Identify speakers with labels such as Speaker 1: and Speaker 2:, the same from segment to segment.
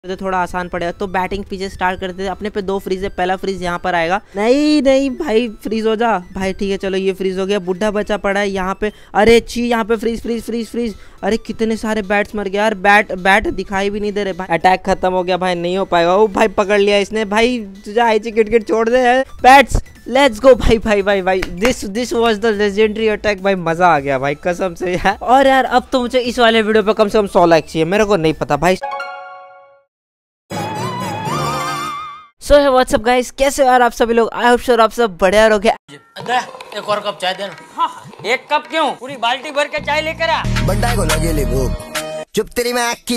Speaker 1: तो थोड़ा आसान पड़ेगा। तो बैटिंग पीछे स्टार्ट करते थे। अपने पे 2 फ्रीज है, पहला फ्रीज यहाँ पर आएगा। नहीं नहीं भाई फ्रीज हो जा भाई। ठीक है चलो ये फ्रीज हो गया। बुढ़ा बचा पड़ा है यहाँ पे। अरे ची यहाँ पे फ्रीज फ्रीज फ्रीज फ्रीज। अरे कितने सारे बैट्स मर गए यार। बैट दिखाई भी नहीं दे रहे भाई। अटैक खत्म हो गया भाई, नहीं हो पाएगा। ओ भाई पकड़ लिया इसने भाई। आईची किट छोड़ दे बैट्स। लेट्स गो भाई भाई भाई भाई। This was the legendary attack भाई। मजा आ गया भाई कसम से यार। और यार अब तो मुझे इस वाले वीडियो पे कम से कम 100 लाइक चाहिए। मेरे को नहीं पता भाई। सो है व्हाट्सअप गाइस, कैसे हो यार आप सभी लोग। आई होप श्योर आप सब बढ़िया रहोगे।
Speaker 2: एक और कप चाय देना। हाँ, एक कप क्यों, पूरी बाल्टी भर के चाय लेकर आ।
Speaker 3: बंदा को लगे ले भूख। चुप तेरी मैं की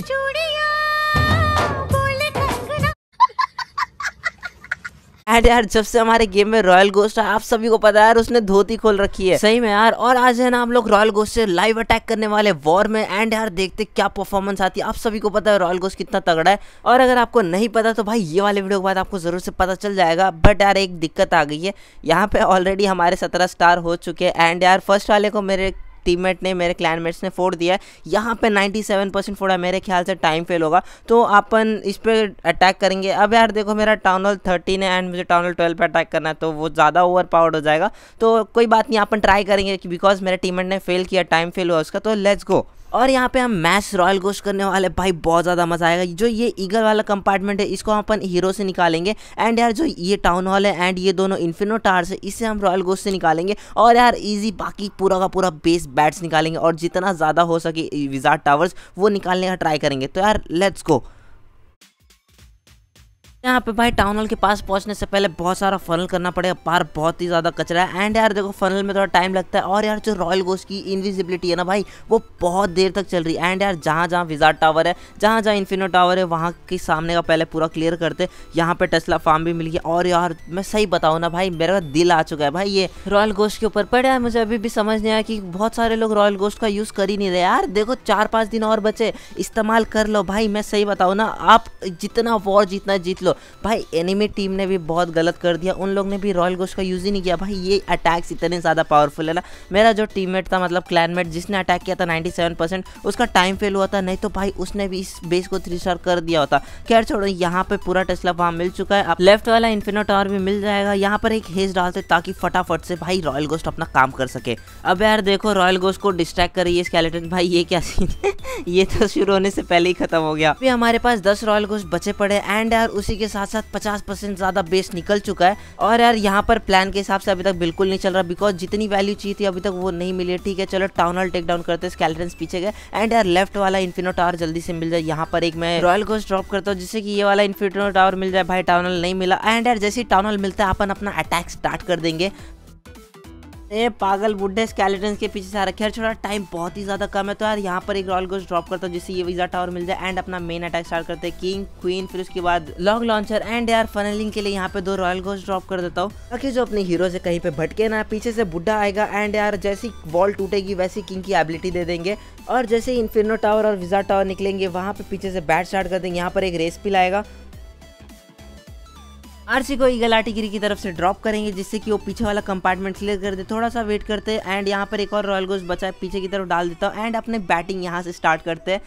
Speaker 1: एंड यार जब से हमारे गेम में रॉयल गोस्ट है, आप सभी को पता है यार उसने धोती खोल रखी है सही में यार। और आज है ना हम लोग रॉयल गोस्ट से लाइव अटैक करने वाले वॉर में। एंड यार देखते क्या परफॉर्मेंस आती है। आप सभी को पता है रॉयल गोस्ट कितना तगड़ा है। और अगर आपको नहीं पता तो भाई ये वाले वीडियो के बाद आपको जरूर से पता चल जाएगा। बट यार एक दिक्कत आ गई है। यहाँ पे ऑलरेडी हमारे 17 स्टार हो चुके हैं। एंड यार फर्स्ट वाले को मेरे टीममेट ने, मेरे क्लैनमेट्स ने फोड़ दिया है। यहाँ पे 97% फोड़ा। मेरे ख्याल से टाइम फेल होगा तो अपन इस पे अटैक करेंगे। अब यार देखो मेरा टाउन हॉल 13 है एंड मुझे टाउन हॉल 12 पे अटैक करना है तो वो ज़्यादा ओवर पावर्ड हो जाएगा। तो कोई बात नहीं, अपन ट्राई करेंगे कि बिकॉज मेरे टीममेट ने फेल किया, टाइम फेल हुआ उसका। तो लेट्स गो। और यहाँ पे हम मैच रॉयल गोस्ट करने वाले भाई, बहुत ज़्यादा मजा आएगा। जो ये ईगल वाला कंपार्टमेंट है इसको हम अपन हीरो से निकालेंगे। एंड यार जो ये टाउन हॉल है एंड ये दोनों इन्फिनो टावर्स है इसे हम रॉयल गोस्ट से निकालेंगे। और यार इजी बाकी पूरा का पूरा बेस बैट्स निकालेंगे और जितना ज़्यादा हो सके विजार्ड टावर्स वो निकालने का ट्राई करेंगे। तो यार लेट्स गो। यहाँ पे भाई टाउन हॉल के पास पहुंचने से पहले बहुत सारा फनल करना पड़ेगा। बाहर बहुत ही ज़्यादा कचरा है। एंड यार देखो फनल में थोड़ा टाइम लगता है। और यार जो रॉयल गोस्ट की इनविजिबिलिटी है ना भाई वो बहुत देर तक चल रही है। एंड यार जहाँ जहाँ विजार्ड टावर है, जहाँ जहाँ इन्फिनो टावर है वहाँ के सामने का पहले पूरा क्लियर करते। यहाँ पे टेस्ला फार्म भी मिल गया। और यार मैं सही बताऊँ ना भाई मेरा दिल आ चुका है भाई ये रॉयल गोस्ट के ऊपर। पर यार मुझे अभी भी समझ नहीं आया कि बहुत सारे लोग रॉयल गोस्ट का यूज़ कर ही नहीं रहे यार। देखो 4-5 दिन और बचे, इस्तेमाल कर लो भाई। मैं सही बताऊँ ना, आप जितना वॉर जीतना जीत लो भाई। एनिमी टीम ने भी बहुत गलत कर दिया। उन लोग ने भी रॉयल गोस्ट का यूज़ ही नहीं किया भाई। ये अटैक्स इतने ज़्यादा पावरफुल है ना। मेरा जो टीममेट था मतलब क्लैनमेट जिसने अटैक किया था 97%, उसका टाइम फेल हुआ था। नहीं तो भाई उसने भी इस बेस को 3 स्टार कर दिया होता। खैर छोड़ो, यहाँ पे पूरा टेस्ला फार्म मिल चुका है। अब लेफ्ट वाला इन्फिनो टावर भी मिल जाएगा। यहाँ पर एक हेज डालते ताकि फटाफट से भाई रॉयल गोस्ट अपना काम कर सके। अब यार देखो रॉयल गोस्ट को डिस्ट्रैक्ट कर रही है स्केलेटन। भाई ये क्या सीन है ये तो शुरू होने से पहले ही खत्म हो गया। अभी हमारे पास 10 रॉयल गोस्ट बचे पड़े। एंड यार उसी के साथ साथ 50% ज़्यादा बेस निकल चुका है। और यार यहाँ पर प्लान के हिसाब से अभी तक बिल्कुल नहीं चल रहा बिकॉज जितनी वैल्यू चाहिए थी अभी तक वो नहीं मिली। ठीक है चलो टाउन हॉल टेक डाउन करते, स्केलेटन्स पीछे गए। एंड यार लेफ्ट वाला इन्फिनो टावर जल्दी से मिल जाए। यहाँ पर एक मैं रॉयल गोस्ट ड्रॉप करता हूँ जिससे कि ये वाला इन्फिनो टावर मिल जाए। भाई टाउन हॉल नहीं मिला। एंड यार जैसे ही टाउन हॉल मिलता है अपन अपना अटैक स्टार्ट कर देंगे। ए पागल बुड्ढे स्केलेटन्स के पीछे से रखे। छोड़ा टाइम बहुत ही ज़्यादा कम है तो यार यहाँ पर एक रॉयल गोस्ट ड्रॉप करता हूँ जिससे ये विज़ार्ड टावर मिल जाए। एंड अपना मेन अटैक स्टार्ट करते हैं, किंग क्वीन, फिर उसके बाद लॉन्ग लॉन्चर। एंड यार फनलिंग के लिए यहाँ पे 2 रॉयल गोस्ट ड्रॉप कर देता हूँ ताकि जो अपने हीरो से कहीं पे भटके ना। पीछे से बुड्ढा आएगा एंड यार जैसी वॉल टूटेगी वैसी किंग की एबिलिटी दे देंगे। और जैसे इन्फिनो टावर और विज़ार्ड टावर निकलेंगे वहाँ पे पीछे से बैट स्टार्ट कर देंगे। यहाँ पर एक रेस पिल आएगा। आरसी को ईगल आर्टिलरी की तरफ से ड्रॉप करेंगे जिससे कि वो पीछे वाला कंपार्टमेंट क्लियर कर दे। थोड़ा सा वेट करते हैं। एंड यहाँ पर एक और रॉयल गोस्ट बचा है, पीछे की तरफ डाल देता हूँ। एंड अपने बैटिंग यहाँ से स्टार्ट करते हैं।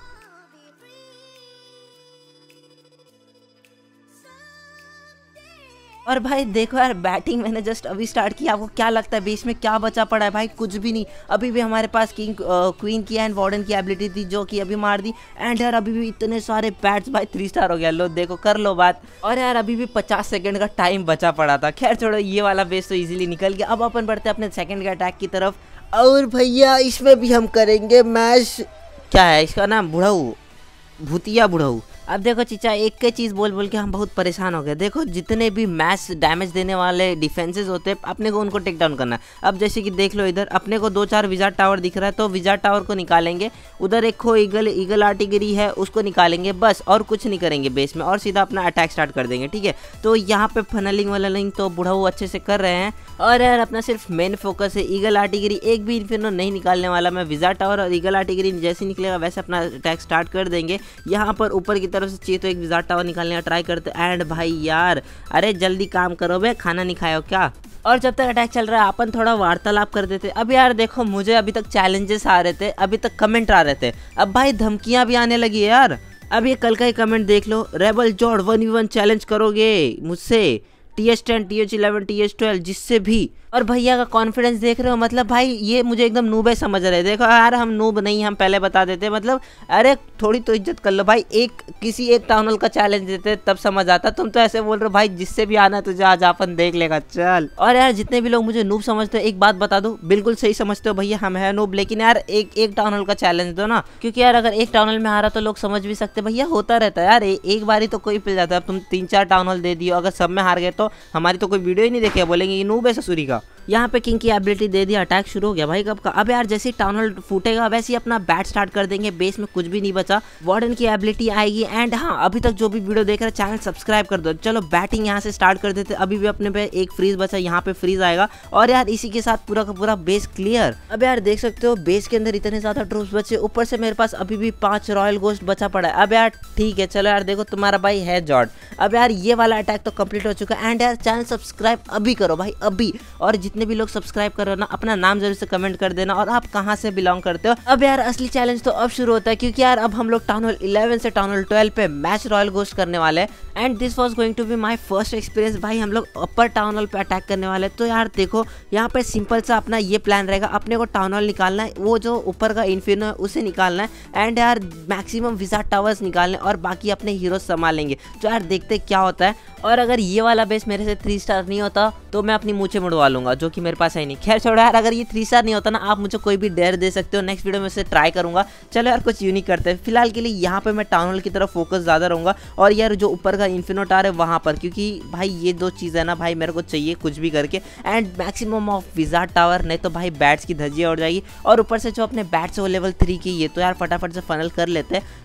Speaker 1: और भाई देखो यार बैटिंग मैंने जस्ट अभी स्टार्ट किया। आपको क्या लगता है बेस में क्या बचा पड़ा है भाई? कुछ भी नहीं। अभी भी हमारे पास किंग क्वीन की एंड वार्डन की एबिलिटी थी जो कि अभी मार दी। एंड यार अभी भी इतने सारे बैट्स भाई 3 स्टार हो गया। लो देखो कर लो बात। और यार अभी भी 50 सेकंड का टाइम बचा पड़ा था। खैर छोड़ो, ये वाला बेस तो इजीली निकल गया। अब अपन बढ़ते हैं अपने सेकंड के अटैक की तरफ। और भैया इसमें भी हम करेंगे मैच। क्या है इसका नाम? बुढ़ऊ, भूतिया बुढ़ऊ। अब देखो चीचा एक के चीज़ बोल बोल के हम बहुत परेशान हो गए। देखो जितने भी मैच डैमेज देने वाले डिफेंसेस होते हैं अपने को उनको टेक डाउन करना है। अब जैसे कि देख लो इधर अपने को 2-4 विज़ार्ड टावर दिख रहा है तो विज़ार्ड टावर को निकालेंगे। उधर एक खो ईगल आर्टिलरी है उसको निकालेंगे बस, और कुछ नहीं करेंगे बेस में। और सीधा अपना अटैक स्टार्ट कर देंगे। ठीक है तो यहाँ पे फनलिंग वाला लिंग तो बुढ़ा वो अच्छे से कर रहे हैं। और यार अपना सिर्फ मेन फोकस है ईगल आर्टिलरी। एक भी इन्फिनो नहीं निकालने वाला मैं। विज़ार्ड टावर और ईगल आर्टिलरी जैसे निकलेगा वैसे अपना अटैक स्टार्ट कर देंगे। यहाँ पर ऊपर की तरफ से चाहिए तो एक विज़ार्ड टावर निकालने का ट्राई करते। एंड भाई यार अरे जल्दी काम करो बे, खाना नहीं खाए हो क्या? और जब तक अटैक चल रहा है अपन थोड़ा वार्तालाप कर देते। अब यार देखो मुझे अभी तक चैलेंजेस आ रहे थे, अभी तक कमेंट आ रहे थे। अब भाई धमकियां भी आने लगी है यार। अब ये कल का ही कमेंट देख लो, रेबल जॉर्ड 1v1 चैलेंज करोगे मुझसे TH10 TH11 TH12 जिससे भी। और भैया का कॉन्फिडेंस देख रहे हो, मतलब भाई ये मुझे एकदम नूब है समझ रहे। देखो यार हम नूब नहीं, हम पहले बता देते, मतलब अरे थोड़ी तो इज्जत कर लो भाई। किसी एक टाउन हॉल का चैलेंज देते तब समझ आता, तुम तो ऐसे बोल रहे हो भाई जिससे भी आना तुझे आज अपन देख लेगा चल। और यार जितने भी लोग मुझे नूब समझते हो एक बात बता दो, बिल्कुल सही समझते हो भैया हम है नूब, लेकिन यार एक टाउन हॉल का चैलेंज दो ना, क्योंकि यार अगर एक टाउन हॉल में आ रहा तो लोग समझ भी सकते भैया होता रहता है यार, एक बार ही तो कोई पिल जाता है। अब तुम 3-4 टाउन हॉल दे दियो, अगर सब में हार गए तो हमारी तो कोई वीडियो ही नहीं देखे, बोलेंगे ये नूब है ससुरी का। यहाँ पे किंग की एबिलिटी दे दिया, अटैक शुरू हो गया भाई कब का। अब यार जैसे ही टाउन हॉल फूटेगा वैसे ही अपना बैट स्टार्ट कर देंगे, बेस में कुछ भी नहीं बचा। वार्डन की एबिलिटी आएगी एंड हाँ अभी तक जो भी वीडियो देख रहे हैं चैनल सब्सक्राइब कर दो। चलो बैटिंग यहाँ से स्टार्ट कर देते, अभी भी अपने पे एक फ्रीज बचा, यहाँ पे फ्रीज आएगा और यार इसी के साथ पूरा का पूरा बेस क्लियर। अब यार देख सकते हो बेस के अंदर इतने ज्यादा ट्रूप्स बचे, ऊपर से मेरे पास अभी भी 5 रॉयल गोस्ट बचा पड़ा है। अब यार ठीक है चलो यार देखो तुम्हारा भाई है जॉर्ड। अब यार ये वाला अटैक तो कंप्लीट हो चुका है एंड यार चैनल सब्सक्राइब अभी करो भाई अभी। और जितने भी लोग सब्सक्राइब कर रहे हो ना अपना नाम जरूर से कमेंट कर देना और आप कहां से बिलोंग करते हो। अब यार असली चैलेंज तो अब शुरू होता है, क्योंकि यार अब हम लोग टाउन हॉल 11 से टाउन हॉल 12 पे मैच रॉयल गोस्ट करने वाले हैं and this was going to be my first experience. भाई हम लोग अपर टाउन हॉल पे अटैक करने वाले हैं। तो यार देखो यहाँ पे सिंपल सा अपना ये प्लान रहेगा, अपने को टाउन हॉल निकालना है, वो जो ऊपर का इन्फिनो है उसे निकालना है एंड यार मैक्सिमम विजार्ड टावर्स निकालने और बाकी अपने हीरो संभालेंगे। तो यार देखते क्या होता है। और अगर ये वाला बेस मेरे से 3 स्टार नहीं होता तो मैं अपनी मूछें मुड़वा लूंगा, जो कि मेरे पास है नहीं। खैर छोड़ो यार, अगर ये 3 स्टार नहीं होता ना आप मुझे कोई भी डेयर दे सकते हो, नेक्स्ट वीडियो में से ट्राई करूंगा। चलो यार कुछ यूनिक करते हैं। फिलहाल के लिए यहाँ पे मैं टाउन हॉल की तरफ फोकस ज़्यादा रहूँगा और यार जो ऊपर का इन्फिनो टावर है वहाँ पर, क्योंकि भाई ये 2 चीज़ है ना भाई मेरे को चाहिए कुछ भी करके। And maximum of wizard tower, नहीं तो भाई बैट्स की धज्जियाँ उड़ जाएगी। और ऊपर से जो अपने बैट्स है वो लेवल 3 की, ये तो यार फटाफट से फनल कर लेते हैं।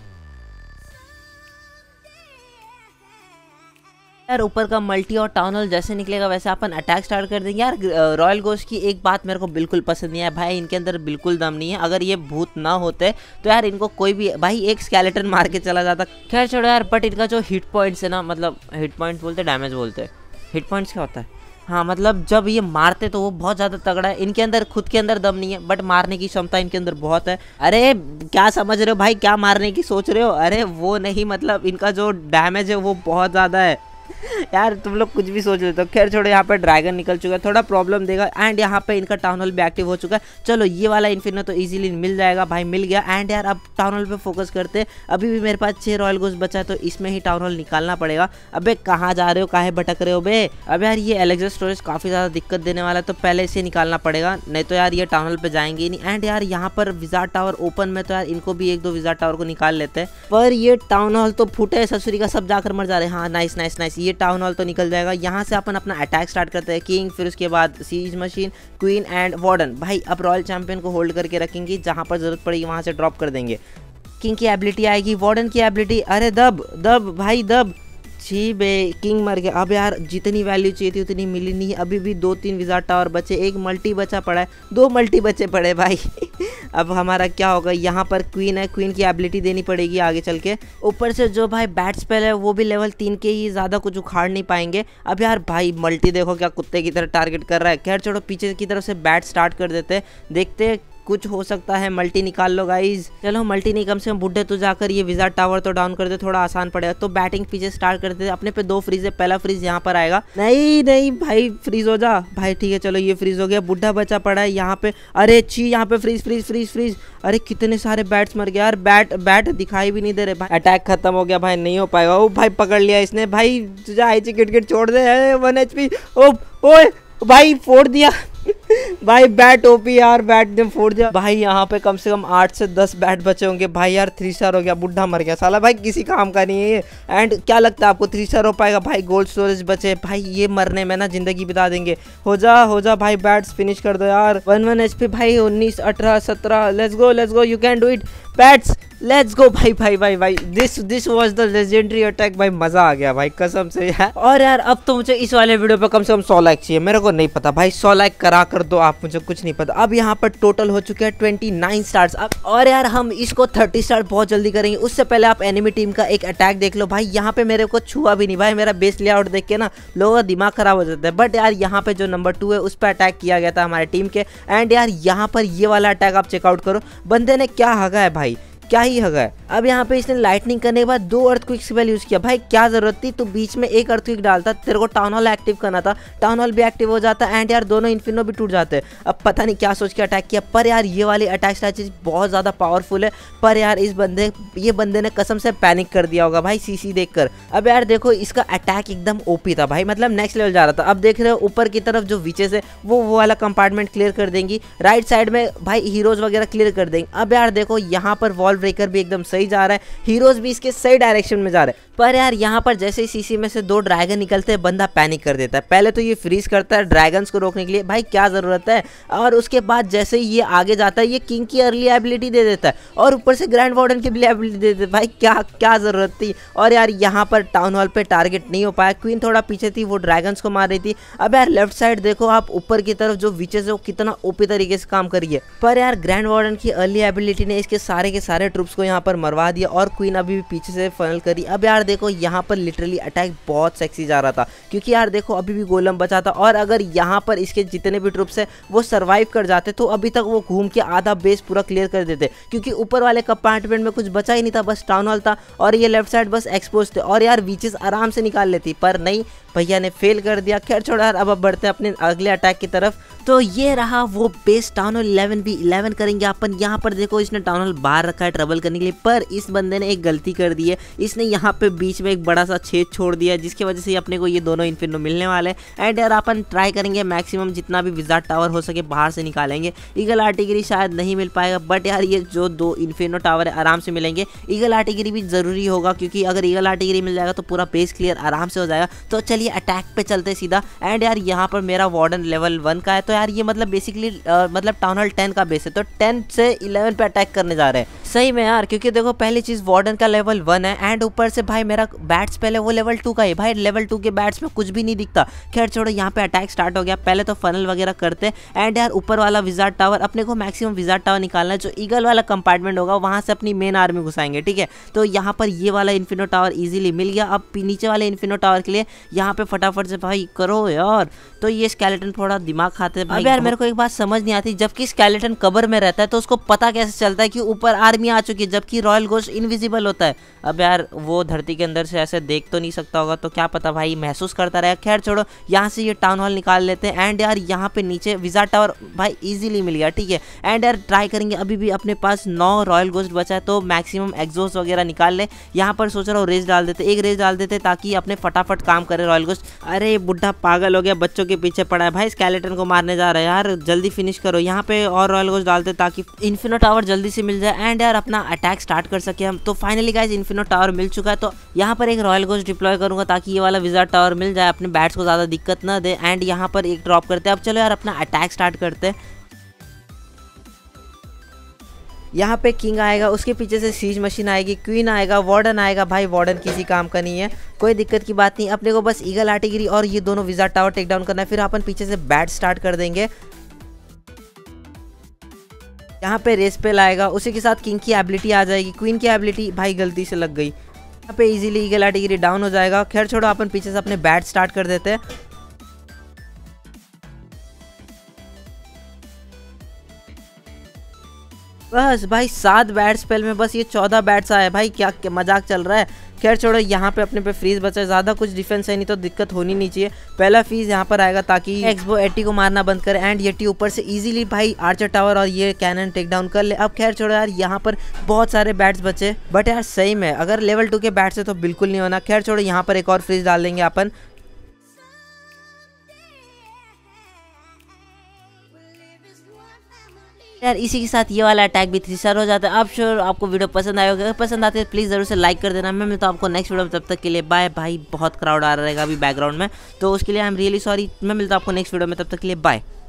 Speaker 1: यार ऊपर का मल्टी और टाउन हॉल जैसे निकलेगा वैसे अपन अटैक स्टार्ट कर देंगे। यार रॉयल गोस्ट की एक बात मेरे को बिल्कुल पसंद नहीं है भाई, इनके अंदर बिल्कुल दम नहीं है। अगर ये भूत ना होते तो यार इनको कोई भी भाई एक स्केलेटन मार के चला जाता। खैर छोड़ो यार, बट इनका जो हिट पॉइंट्स है ना, मतलब हिट पॉइंट्स बोलते डैमेज बोलते, हिट पॉइंट्स क्या होता है, हाँ मतलब जब ये मारते तो वो बहुत ज़्यादा तगड़ा है। इनके अंदर खुद के अंदर दम नहीं है बट मारने की क्षमता इनके अंदर बहुत है। अरे क्या समझ रहे हो भाई, क्या मारने की सोच रहे हो? अरे वो नहीं, मतलब इनका जो डैमेज है वो बहुत ज़्यादा है। यार तुम लोग कुछ भी सोच लेते हो। खैर छोड़ो, यहाँ पे ड्रैगन निकल चुका है, थोड़ा प्रॉब्लम देगा। एंड यहाँ पे इनका टाउन हॉल भी एक्टिव हो चुका है। चलो ये वाला इन्फिनो तो इजीली मिल जाएगा भाई, मिल गया। एंड यार अब टाउन हॉल पे फोकस करते हैं। अभी भी मेरे पास 6 रॉयल गोस्ट बचा है तो इसमें ही टाउन हॉल निकालना पड़ेगा। अबे कहाँ जा रहे हो, काहे भटक रहे हो बे? अब यार ये एलेक्सा स्टोरेज काफ़ी ज़्यादा दिक्कत देने वाला है तो पहले इसे निकालना पड़ेगा, नहीं तो यार ये टाउन हॉल पे जाएंगे ही नहीं। एंड यार यहाँ पर विजार्ड टावर ओपन में, तो यार इनको भी 1-2 विजार्ड टावर को निकाल लेते हैं। पर ये टाउन हॉल तो फूटे ससुरी का, सब जाकर मर जा रहे हैं। हाँ नाइस नाइस नाइस, ये टाउन हॉल तो निकल जाएगा। यहाँ से अपन अपना अटैक स्टार्ट करते हैं। किंग, फिर उसके बाद siege machine, queen and warden. भाई अब रॉयल चैंपियन को होल्ड करके रखेंगे, जहाँ पर जरूरत पड़ेगी वहाँ से ड्रॉप कर देंगे। किंग की एबिलिटी आएगी, वार्डन की एबिलिटी, अरे दब दब भाई दब। छी बे, किंग मर गया। अब यार जितनी वैल्यू चाहिए थी उतनी मिली नहीं। अभी भी 2-3 विजार्ड टावर बचे, एक मल्टी बचा पड़ा है, 2 मल्टी बचे पड़े भाई। अब हमारा क्या होगा, यहाँ पर क्वीन है, क्वीन की एबिलिटी देनी पड़ेगी आगे चल के। ऊपर से जो भाई बैट स्पेल है वो भी लेवल 3 के ही, ज़्यादा कुछ उखाड़ नहीं पाएंगे। अब यार भाई मल्टी देखो क्या कुत्ते की तरह टारगेट कर रहा है। खैर छोड़ो, पीछे की तरफ से बैट स्टार्ट कर देते हैं, देखते कुछ हो सकता है। मल्टी निकाल लो गाइज। चलो मल्टी नहीं, कम से कम बुड्ढे तो जाकर ये विजार्ड टावर तो डाउन कर दे, थोड़ा आसान पड़ेगा। तो बैटिंग पीछे स्टार्ट करते थे। अपने पे 2 फ्रीज है, पहला फ्रीज यहाँ पर आएगा। नहीं नहीं भाई फ्रीज हो जा भाई, ठीक है चलो ये फ्रीज हो गया। बुड्ढा बचा पड़ा है यहाँ पे, अरे छी यहाँ पे फ्रीज फ्रीज फ्रीज फ्रीज। अरे कितने सारे बैट्स मर गए यार, बैट दिखाई भी नहीं दे रहे भाई। अटैक खत्म हो गया भाई, नहीं हो पाएगा। ओ भाई पकड़ लिया इसने भाई, तुझे आईची किट छोड़ दे। 1 HP। ओ भाई फोड़ दिया भाई बैट ओपी यार, बैट ने फोड़ दिया भाई। यहाँ पे कम से कम 8 से 10 बैट बचे होंगे भाई। यार 3 स्टार हो गया, बुढ़ा मर गया साला भाई, किसी काम का नहीं है ये। एंड क्या लगता है आपको 3 स्टार हो पाएगा भाई? गोल्ड स्टोरेज बचे भाई, ये मरने में ना जिंदगी बिता देंगे। हो जा भाई, बैट्स फिनिश कर दो यार। 1 HP भाई, 19 18 17। Let's go you can do it bats, let's go भाई। This was the legendary attack भाई, मजा आ गया भाई कसम से यार। और यार अब तो मुझे इस वाले वीडियो पे कम से कम 100 लाइक चाहिए। मेरे को नहीं पता भाई, 100 लाइक करा कर दो आप, मुझे कुछ नहीं पता। अब यहाँ पर टोटल हो चुके हैं 29 स्टार्स। अब और यार हम इसको 30 स्टार बहुत जल्दी करेंगे। उससे पहले आप एनिमी टीम का एक अटैक देख लो भाई। यहाँ पे मेरे को छुआ भी नहीं भाई, मेरा बेस लेआउट देख के ना लोगों का दिमाग खराब हो जाता है। बट यार यहाँ पे जो नंबर 2 है उस पर अटैक किया गया था हमारे टीम के। एंड यार यहाँ पर ये वाला अटैक आप चेकआउट करो, बंदे ने क्या हगा है भाई। क्या ही हगा है। अब यहाँ पे इसने लाइटनिंग करने के बाद 2 अर्थक्वेक स्पेल यूज किया। भाई क्या जरूरत थी, तो बीच में एक अर्थक्वेक डालता, तेरे को टाउन हॉल एक्टिव करना था, टाउन हॉल भी एक्टिव हो जाता एंड यार दोनों इन्फिनो भी टूट जाते। अब पता नहीं क्या सोच के अटैक किया, पर यार ये वाली अटैक स्ट्रैटेजी बहुत ज़्यादा पावरफुल है। पर यार ये बंदे ने कसम से पैनिक कर दिया होगा भाई सीसी देखकर। अब यार देखो इसका अटैक एकदम ओपी था भाई, मतलब नेक्स्ट लेवल जा रहा था। अब देख रहे हो ऊपर की तरफ जो विचेस है वो वाला कंपार्टमेंट क्लियर कर देंगी, राइट साइड में भाई हीरोज वगैरह क्लियर कर देंगे। अब यार देखो यहाँ पर वॉल ब्रेकर भी एकदम सही जा रहा है, हीरोज भी इसके सही डायरेक्शन में जा रहे हैं। पर यार यहाँ पर जैसे ही सीसी में से 2 ड्रैगन निकलते हैं बंदा पैनिक कर देता है। पहले तो ये फ्रीज करता है ड्रैगन्स को रोकने के लिए, भाई क्या ज़रूरत है, और उसके बाद जैसे ही ये आगे जाता है ये किंग की अर्ली एबिलिटी दे देता है और ऊपर से ग्रैंड वार्डन की भी एबिलिटी दे देता है। भाई क्या ज़रूरत थी। और यार यहाँ पर टाउन हॉल पे टारगेट नहीं हो पाया, क्वीन थोड़ा पीछे थी, वो ड्रैगन्स को मार रही थी। अब यार लेफ्ट साइड देखो आप, ऊपर की तरफ जो विचेस है वो कितना ओपी तरीके से काम कर रही है। पर यार ग्रैंड वार्डन की अर्ली एबिलिटी ने इसके सारे ट्रूप्स को यहाँ पर मरवा दिया और क्वीन अभी भी पीछे से फनल करी। अब यार देखो यहाँ पर लिटरली अटैक बहुत सेक्सी जा रहा था, क्योंकि यार देखो अभी भी गोलम बचा था और अगर यहाँ पर इसके जितने भी ट्रूप्स है वो सर्वाइव कर जाते तो अभी तक वो घूम के आधा बेस पूरा क्लियर कर देते, क्योंकि ऊपर वाले कंपार्टमेंट में कुछ बचा ही नहीं था, बस टाउन हॉल था और ये लेफ्ट साइड बस एक्सपोज थे और यार विचेस आराम से निकाल लेती। पर नहीं, भैया ने फेल कर दिया। खैर छोड़ यार, अब बढ़ते हैं अपने अगले अटैक की तरफ। तो ये रहा वो बेस टाउन हॉल 11v11 करेंगे अपन। यहाँ पर देखो इसने टाउन हॉल बाहर रखा है ट्रबल करने के लिए, पर इस बंदे ने एक गलती कर दी है, इसने यहाँ पे बीच में एक बड़ा सा छेद छोड़ दिया है, जिसकी वजह से अपने को ये दोनों इन्फिनो मिलने वाले हैं। एंड यार अपन ट्राई करेंगे मैक्सिमम जितना भी विजार्ड टावर हो सके बाहर से निकालेंगे। ईगल आर्टिलरी शायद नहीं मिल पाएगा, बट यार ये जो 2 इन्फिनो टावर है आराम से मिलेंगे। ईगल आर्टिलरी भी जरूरी होगा, क्योंकि अगर ईगल आर्टिलरी मिल जाएगा तो पूरा बेस क्लियर आराम से हो जाएगा। तो चलिए अटैक पे चलते सीधा। एंड यार यहाँ पर मेरा वार्डन लेवल 1 का है, तो यार ये मतलब बेसिकली मतलब टाउन हॉल 10 का बेस है, तो 10 से 11 पे अटैक करने जा रहे हैं। सही में यार, क्योंकि देखो पहली चीज वार्डन का लेवल 1 है एंड ऊपर से भाई मेरा बैट्स पहले वो लेवल 2 का है। भाई लेवल 2 के बैट्स में कुछ भी नहीं दिखता। खैर छोड़ो, यहाँ पे अटैक स्टार्ट हो गया। पहले तो फनल वगैरह करते एंड यार ऊपर वाला विजार्ड टावर, अपने को मैक्सिमम विजार्ड टावर निकालना है, जो ईगल वाला कंपार्टमेंट होगा वहां से अपनी मेन आर्मी घुसाएंगे, ठीक है। तो यहाँ पर ये वाला इन्फिनो टावर इजीली मिल गया। अब नीचे वाले इन्फिनो टावर के लिए यहाँ पे फटाफट से भाई करो यार। तो ये स्केलेटन थोड़ा दिमाग खाते हैं। अब यार मेरे को एक बात समझ नहीं आती, जबकि स्केलेटन कबर में रहता है तो उसको पता कैसे चलता है कि ऊपर आर्मी आ चुकी है, जबकि रॉयल घोस्ट इनविजिबल होता है। अब यार वो धरती के अंदर से ऐसे देख तो नहीं सकता होगा, तो क्या पता भाई महसूस करता रहेगा। खैर छोड़ो, यहाँ से ये टाउन हॉल निकाल लेते हैं। एंड यार यहाँ पे नीचे विजार्ड टावर भाई इजीली मिल गया, ठीक है। एंड यार ट्राई करेंगे, अभी भी अपने पास 9 रॉयल घोस्ट बचा है, तो मैक्सिमम एग्जॉस्ट वगैरह निकाल ले। यहाँ पर सोच रहा हूँ रेस डाल देते, एक रेस डाल देते ताकि अपने फटाफट काम करे रॉयल घोस्ट। अरे बुढ़ा पागल हो गया, बच्चों के पीछे पड़ा है भाई, स्केलेटन को मारने जा रहा है यार, जल्दी फिनिश करो। यहाँ पे और रॉयल घोस्ट डालते ताकि इन्फिनो टावर जल्दी से मिल जाए एंड यार अपना अटैक स्टार्ट कर सके हम। तो फाइनली गाइस इन्फिनो टावर मिल चुका है, तो यहाँ पर एक रॉयल घोस्ट डिप्लॉय करूंगा ताकि ये वाला विजार्ड टावर मिल जाए, अपने बैट्स को ज़्यादा दिक्कत ना दे। एंड यहाँ पर एक ड्रॉप करते हैं। अब चलो यार अपना अटैक स्टार्ट करते हैं। यहाँ पे किंग आएगा, उसके पीछे से सीज मशीन आएगी, क्वीन आएगा, वार्डन आएगा। भाई वार्डन किसी काम का नहीं है, कोई दिक्कत की बात नहीं। अपने को बस ईगल आर्टिलरी और ये दोनों विजार्ड टावर टेक डाउन करना है, फिर अपन पीछे से बैट स्टार्ट कर देंगे। यहाँ पे रेस पे लाएगा, उसी के साथ किंग की एबिलिटी आ जाएगी, क्वीन की एबिलिटी भाई गलती से लग गई, यहाँ पे इजीली ईगल आर्टिलरी डाउन हो जाएगा। खैर छोड़ो, अपन पीछे से अपने बैट स्टार्ट कर देते हैं। बस भाई 7 बैट स्पेल में बस ये 14 बैट्स आए भाई, क्या मजाक चल रहा है। खैर छोड़ो, यहाँ पे अपने पे फ्रीज बचा है, ज़्यादा कुछ डिफेंस है नहीं तो दिक्कत होनी नहीं चाहिए। पहला फ्रीज यहाँ पर आएगा ताकि एक्सबो 80 को मारना बंद करे एंड येटी ऊपर से इजीली भाई आर्चर टावर और ये कैनन टेक डाउन कर ले। अब खैर छोड़ो यार, यहाँ पर बहुत सारे बैट्स बचे, बट यार सही में अगर लेवल 2 के बैट्स है तो बिल्कुल नहीं होना। खैर छोड़ो, यहाँ पर एक और फ्रीज डाल देंगे अपन। यार इसी के साथ ये वाला अटैक भी 3 स्टार हो जाता है। अब श्योर आपको वीडियो पसंद आएगा, अगर पसंद आते है प्लीज़ ज़रूर से लाइक कर देना। मैं मिलता हूँ आपको नेक्स्ट वीडियो में, तब तक के लिए बाय। भाई बहुत क्राउड आ रहेगा अभी बैकग्राउंड में, तो उसके लिए आई एम रियली सॉरी। मैं मिलता हूँ आपको नेक्स्ट वीडियो में, तब तक के लिए बाय।